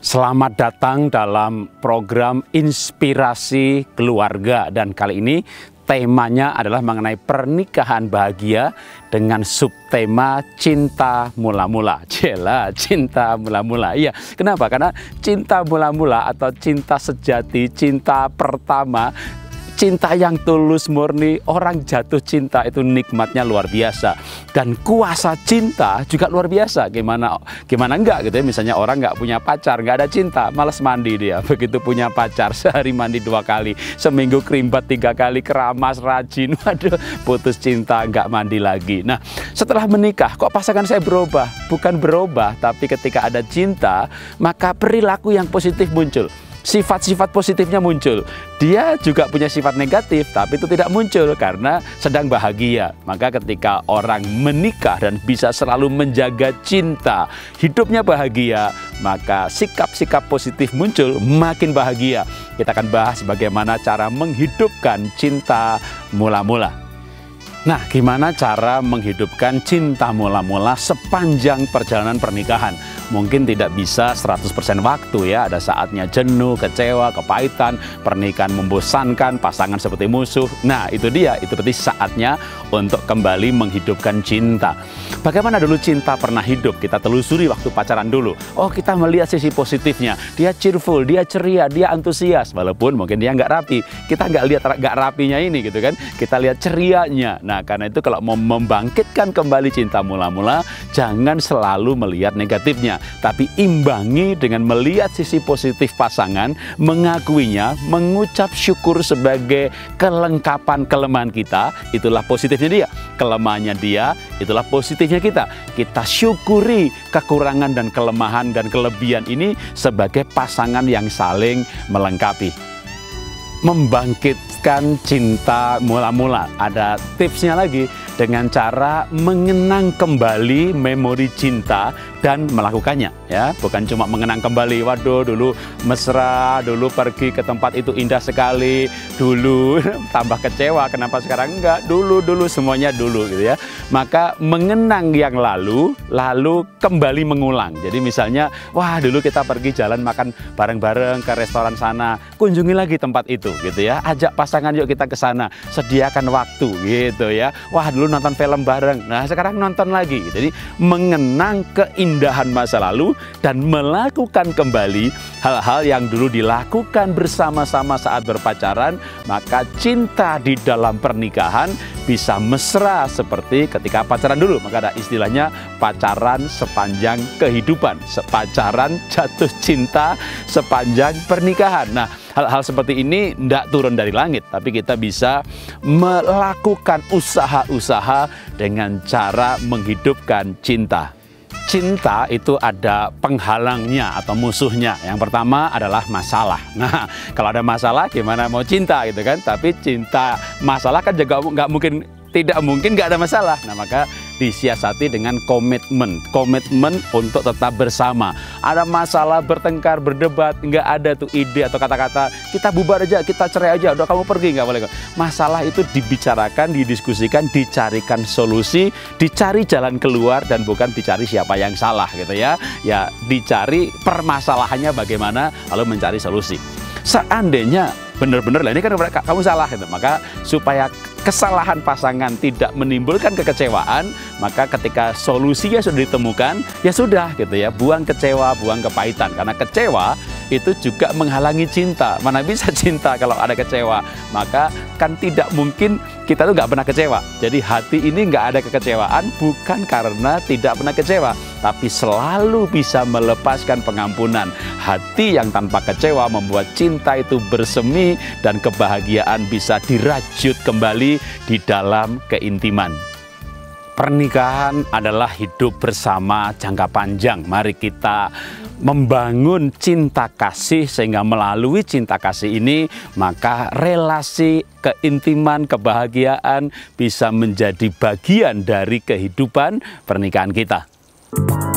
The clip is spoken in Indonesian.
Selamat datang dalam program Inspirasi Keluarga, dan kali ini temanya adalah mengenai pernikahan bahagia dengan subtema cinta mula-mula. Jela, cinta mula-mula. Iya, kenapa? Karena cinta mula-mula atau cinta sejati, cinta pertama, cinta yang tulus murni, orang jatuh cinta itu nikmatnya luar biasa. Dan kuasa cinta juga luar biasa. Gimana enggak gitu ya. Misalnya orang nggak punya pacar, nggak ada cinta, malas mandi dia. Begitu punya pacar, sehari mandi 2 kali, seminggu kerimbat 3 kali, keramas, rajin. Waduh, putus cinta, nggak mandi lagi. Nah, setelah menikah, kok pasangan saya berubah? Bukan berubah, tapi ketika ada cinta, maka perilaku yang positif muncul. Sifat-sifat positifnya muncul. Dia juga punya sifat negatif, tapi itu tidak muncul karena sedang bahagia. Maka ketika orang menikah dan bisa selalu menjaga cinta, hidupnya bahagia, maka sikap-sikap positif muncul, makin bahagia. Kita akan bahas bagaimana cara menghidupkan cinta mula-mula. Nah, gimana cara menghidupkan cinta mula-mula sepanjang perjalanan pernikahan? Mungkin tidak bisa 100% waktu ya, ada saatnya jenuh, kecewa, kepahitan, pernikahan membosankan, pasangan seperti musuh. Nah, itu dia, itu berarti saatnya untuk kembali menghidupkan cinta. Bagaimana dulu cinta pernah hidup? Kita telusuri waktu pacaran dulu. Oh, kita melihat sisi positifnya. Dia cheerful, dia ceria, dia antusias. Walaupun mungkin dia nggak rapi. Kita nggak lihat nggak rapinya ini gitu kan. Kita lihat cerianya. Nah, karena itu kalau mau membangkitkan kembali cinta mula-mula, jangan selalu melihat negatifnya, tapi imbangi dengan melihat sisi positif pasangan, mengakuinya, mengucap syukur sebagai kelengkapan kelemahan kita. Itulah positifnya dia. Kelemahannya dia, itulah positifnya kita. Kita syukuri kekurangan dan kelemahan dan kelebihan ini sebagai pasangan yang saling melengkapi. Membangkitkan cinta mula-mula, ada tipsnya lagi, dengan cara mengenang kembali memori cinta dan melakukannya ya, bukan cuma mengenang kembali. Waduh, dulu mesra, dulu pergi ke tempat itu indah sekali, dulu tambah kecewa kenapa sekarang enggak, dulu semuanya dulu gitu ya. Maka mengenang yang lalu kembali mengulang. Jadi misalnya, wah dulu kita pergi jalan makan bareng-bareng ke restoran sana, kunjungi lagi tempat itu gitu ya, ajak pasangan yuk kita ke sana, sediakan waktu gitu ya. Wah dulu nonton film bareng, nah sekarang nonton lagi. Jadi mengenang keindahan masa lalu dan melakukan kembali hal-hal yang dulu dilakukan bersama-sama saat berpacaran, maka cinta di dalam pernikahan bisa mesra seperti ketika pacaran dulu. Maka ada istilahnya pacaran sepanjang kehidupan, pacaran jatuh cinta sepanjang pernikahan. Nah, hal-hal seperti ini tidak turun dari langit, tapi kita bisa melakukan usaha-usaha dengan cara menghidupkan cinta. Cinta itu ada penghalangnya atau musuhnya. Yang pertama adalah masalah. Nah, kalau ada masalah gimana mau cinta gitu kan? Tapi cinta masalah kan juga tidak mungkin nggak ada masalah. Nah, maka disiasati dengan komitmen untuk tetap bersama. Ada masalah, bertengkar, berdebat, nggak ada tuh ide atau kata-kata kita bubar aja, kita cerai aja, udah kamu pergi, nggak boleh. Masalah itu dibicarakan, didiskusikan, dicarikan solusi, dicari jalan keluar, dan bukan dicari siapa yang salah gitu ya. Ya, dicari permasalahannya bagaimana, lalu mencari solusi. Seandainya benar-benar lah ini kan kamu salah gitu, maka supaya kesalahan pasangan tidak menimbulkan kekecewaan, maka ketika solusinya sudah ditemukan, ya sudah gitu ya, buang kecewa, buang kepahitan. Karena kecewa itu juga menghalangi cinta. Mana bisa cinta kalau ada kecewa? Maka kan tidak mungkin kita tuh nggak pernah kecewa. Jadi hati ini nggak ada kekecewaan bukan karena tidak pernah kecewa, tapi selalu bisa melepaskan pengampunan. Hati yang tanpa kecewa membuat cinta itu bersemi dan kebahagiaan bisa dirajut kembali di dalam keintiman. Pernikahan adalah hidup bersama jangka panjang. Mari kita membangun cinta kasih, sehingga melalui cinta kasih ini maka relasi, keintiman, kebahagiaan bisa menjadi bagian dari kehidupan pernikahan kita.